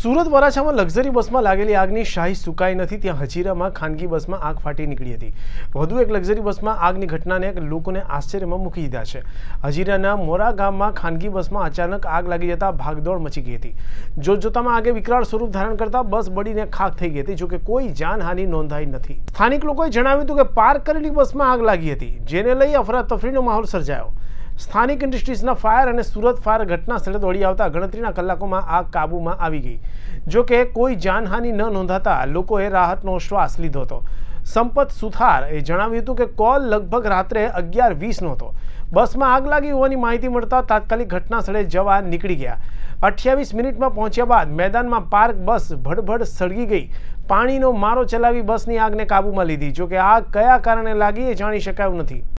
Surat વરાછામાં luxury બસમાં લાગેલી આગની શાહી સુકાઈ નથી, ત્યાં હજીરામાં ખાનગી બસમાં આગ ફાટી નીકળી હતી। વધુ એક લક્ઝરી બસમાં આગની ઘટનાને લોકોને આશ્ચર્યમાં મૂકી દીધા છે। હજીરાના મોરા ગામમાં ખાનગી બસમાં અચાનક આગ લાગી જતા ભાગદોડ મચી ગઈ હતી। જોતજોતામાં આગે વિકરાળ સ્વરૂપ ધારણ કરતા બસ બળીને ખાખ થઈ ગઈ હતી, જોકે કોઈ જાનહાનિ નોંધાઈ નથી। સ્થાનિક લોકોએ જણાવ્યું હતું કે પાર્ક કરેલી બસમાં આગ લાગી હતી, જેને લઈ અફરાતફરીનો માહોલ સર્જાયો। સ્થાનિક ઇન્ડસ્ટ્રીઝના ફાયર અને સુરત ફાયર ઘટના સ્થળે દોડી આવતા ગણતરીના કલાકોમાં આગ કાબૂમાં આવી ગઈ। જો કે કોઈ જાનહાનિ ન નોંધાતા લોકોએ રાહતનો શ્વાસ લીધો હતો। સંપત સુથારે જણાવ્યું હતું કે કોલ લગભગ રાત્રે 11:20નો હતો। બસમાં આગ લાગી હોવાની માહિતી મળતા તાત્કાલિક ઘટના સ્થળે જવા નીકળી ગયા। 28 મિનિટમાં પહોંચ્યા બાદ મેદાનમાં પાર્ક બસ ભડભડ સળગી ગઈ। પાણીનો મારો ચલાવી બસની આગને કાબૂમાં લીધી। જો કે આગ કયા કારણે લાગી એ જાણી શકાયું નથી।